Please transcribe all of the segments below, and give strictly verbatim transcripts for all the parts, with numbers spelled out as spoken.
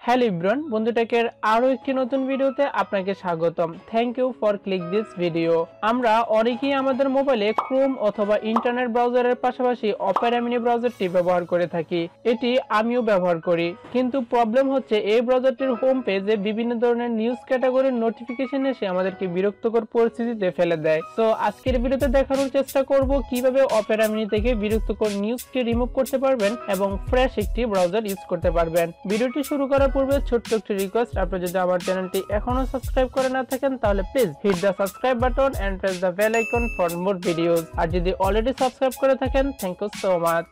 Hello everyone, বন্ধুটেকের আরো একটি নতুন ভিডিওতে আপনাকে স্বাগতম। Thank you for click this video. আমরা অনেকেই আমাদের মোবাইলে ক্রোম অথবা ইন্টারনেট ব্রাউজারের পাশাপাশি অপেরা মিনি ব্রাউজারটি ব্যবহার করে থাকি। এটি আমিও ব্যবহার করি, কিন্তু প্রবলেম হচ্ছে এই ব্রাউজারটির হোম পেজে বিভিন্ন ধরনের নিউজ ক্যাটাগরির নোটিফিকেশন এসে আমাদেরকে বিরক্তকর পরিস্থিতিতে ফেলে দেয়। তো আজকের ভিডিওতে দেখানোর চেষ্টা করব কিভাবে অপেরা মিনি থেকে বিরক্তকর নিউজকে রিমুভ করতে পারবেন এবং ফ্রেশ একটি ব্রাউজার ইউজ করতে পারবেন। ভিডিওটি শুরু করার পূর্বে ছোট্ট একটি রিকোয়েস্ট, আপনি যদি আমার চ্যানেলটি এখনো সাবস্ক্রাইব করে না থাকেন তাহলে please hit the subscribe button and press the bell icon for more videos. আর যদি অলরেডি সাবস্ক্রাইব করে থাকেন, থ্যাংক ইউ সো মাচ।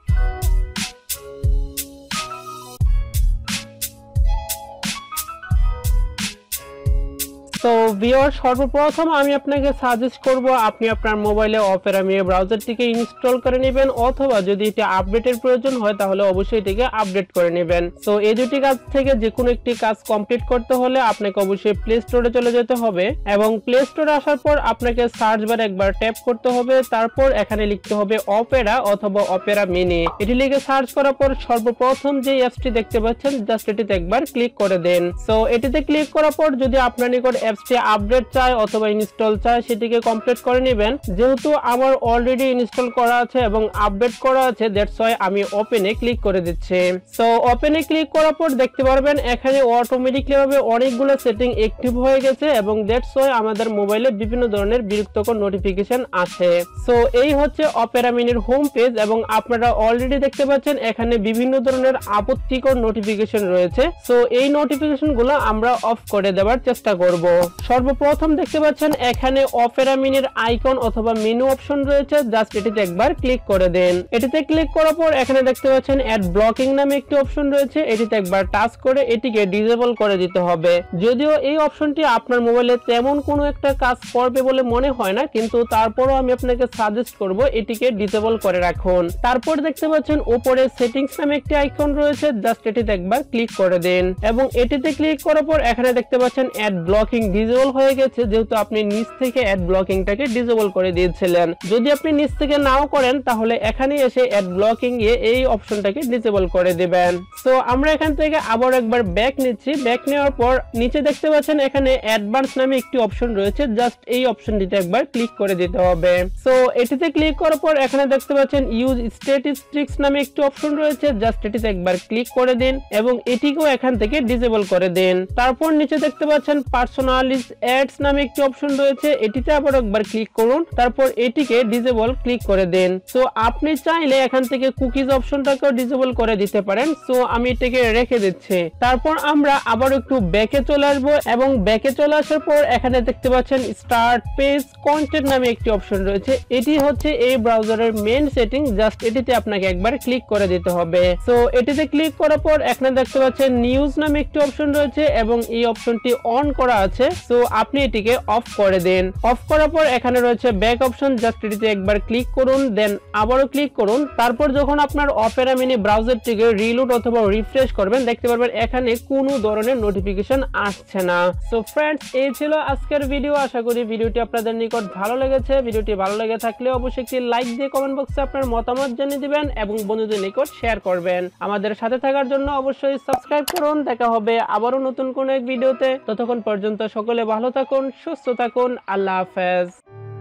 তো ভিউয়ার, সর্বপ্রথম আমি আপনাকে সাজেস্ট করব আপনি আপনার মোবাইলে অপেরা মিনি ব্রাউজারটিকে ইনস্টল করে নেবেন, অথবা যদি এটি আপডেটের প্রয়োজন হয় তাহলে অবশ্যই এটিকে আপডেট করে নেবেন। তো এই দুটি কাজ থেকে যে কোনো একটি কাজ কমপ্লিট করতে হলে আপনাকে অবশ্যই প্লে স্টোরে চলে যেতে হবে এবং প্লে স্টোরে আসার পর আপনাকে সার্চ বারে একবার ট্যাপ করতে হবে। তারপর এখানে লিখতে হবে অপেরা অথবা অপেরা মিনি। এটি লিখে সার্চ করার পর সর্বপ্রথম যে অ্যাপসটি দেখতে পাচ্ছেন জাস্ট এটিতে একবার ক্লিক করে দেন। সো এটিতে ক্লিক করার পর যদি আপনার নিকট অ্যাপসটি আপডেট চাই অথবা ইনস্টল চাই সেটিকে কমপ্লিট করে নেবেন। যেহেতু আমার অলরেডি ইনস্টল করা আছে এবং আপডেট করা আছে, দ্যাটস ওয়াই আমি ওপেনে ক্লিক করে দিচ্ছি। সো ওপেনে ক্লিক করার পর দেখতে পারবেন এখানে অটোমেটিক্যালি ভাবে অনেকগুলো সেটিং অ্যাক্টিভ হয়ে গেছে এবং দ্যাটস ওয়াই আমাদের মোবাইলে বিভিন্ন ধরনের বিরক্তকর নোটিফিকেশন আসে। সো এই হচ্ছে অপেরা মিনির হোম পেজ এবং আপনারা অলরেডি দেখতে পাচ্ছেন এখানে বিভিন্ন ধরনের আপত্তিকর নোটিফিকেশন রয়েছে। সো এই নোটিফিকেশন গুলো আমরা অফ করে দেওয়ার চেষ্টা করব। সর্বপ্রথম দেখতে পাচ্ছেন এখানে অপেরা মিনির আইকন অথবা মেনু অপশন রয়েছে, জাস্ট এটিতে একবার ক্লিক করে দেন। এটিতে ক্লিক করার পর এখানে দেখতে পাচ্ছেন অ্যাড ব্লকিং নামে একটি অপশন রয়েছে, এটিতে একবার টাচ করে এটিকে ডিসেবল করে দিতে হবে। যদিও এই অপশনটি আপনার মোবাইলে তেমন কোনো একটা কাজ করবে বলে মনে হয় না, কিন্তু তারপরও আমি আপনাকে সাজেস্ট করব এটিকে ডিসেবল করে রাখুন। তারপর দেখতে পাচ্ছেন উপরে সেটিংস নামে একটি আইকন রয়েছে, জাস্ট এটিতে একবার ক্লিক করে দেন এবং এটিতে ক্লিক করার পর এখানে দেখতে পাচ্ছেন অ্যাড ব্লকিং ডিসেবল হয়ে গেছে, যেহেতু আপনি নিচ থেকে অ্যাড ব্লকিংটাকে ডিসেবল করে দিয়েছিলেন। যদি আপনি নিচ থেকে নাও করেন তাহলে এখানে এসে অ্যাড ব্লকিং এ এই অপশনটাকে ডিসেবল করে দিবেন। সো আমরা এখান থেকে আবার একবার ব্যাক নিচ্ছি। ব্যাক নেওয়ার পর নিচে দেখতে পাচ্ছেন এখানে অ্যাডভান্স নামে একটি অপশন রয়েছে, জাস্ট এই অপশনটিতে একবার ক্লিক করে দিতে হবে। সো এটিতে ক্লিক করার পর এখানে দেখতে পাচ্ছেন ইউজ স্ট্যাটিস্টিক্স নামে একটি অপশন রয়েছে, জাস্ট এটিতে একবার ক্লিক করে দিন এবং এটিকেও এখান থেকে ডিসেবল করে দিন। তারপর নিচে দেখতে পাচ্ছেন পার্সোনালিজ অ্যাডস নামে একটি অপশন রয়েছে, এটিতে আবার একবার ক্লিক করুন, তারপর এটিকে ডিসেবল ক্লিক করে দেন। সো আপনি চাইলে এখান থেকে কুকিজ অপশনটাকেও ডিসেবল করে দিতে পারেন। সো আমি এটাকে রেখে দিচ্ছি। তারপর আমরা আবার একটু ব্যাকে চলে আসব এবং ব্যাকে চলে আসার পর এখানে দেখতে পাচ্ছেন স্টার্ট পেজ কন্টেন্ট নামে একটি অপশন রয়েছে, এটি হচ্ছে এই ব্রাউজারের মেইন সেটিং, জাস্ট এটিতে আপনাকে একবার ক্লিক করে দিতে হবে। সো এটিতে ক্লিক করার পর এখানে দেখতে পাচ্ছেন নিউজ নামে একটি অপশন রয়েছে এবং এই অপশনটি অন করা আছে। সো আপনি এটিকে অফ করে দেন। অফ করার পর এখানে রয়েছে ব্যাক অপশন, জাস্ট এটিতে একবার ক্লিক করুন, দেন আবারও ক্লিক করুন। তারপর যখন আপনার অপেরা মিনি ব্রাউজারটিকে রিলোড অথবা রিফ্রেশ করবেন দেখতে পারবেন এখানে কোনো ধরনের নোটিফিকেশন আসছে না। সো ফ্রেন্ডস, এই ছিল আজকের ভিডিও। আশা করি ভিডিওটি আপনাদের নিকট ভালো লেগেছে। ভিডিওটি ভালো লেগে থাকলে অবশ্যই একটি লাইক দিয়ে কমেন্ট বক্সে আপনার মতামত জানিয়ে দিবেন এবং বন্ধুদের নিকট শেয়ার করবেন। আমাদের সাথে থাকার জন্য অবশ্যই সাবস্ক্রাইব করুন। দেখা হবে আবারও নতুন কোনো এক ভিডিওতে। ততক্ষণ পর্যন্ত সকলে ভালো থাকুন, সুস্থ থাকুন। আল্লাহ হাফেজ।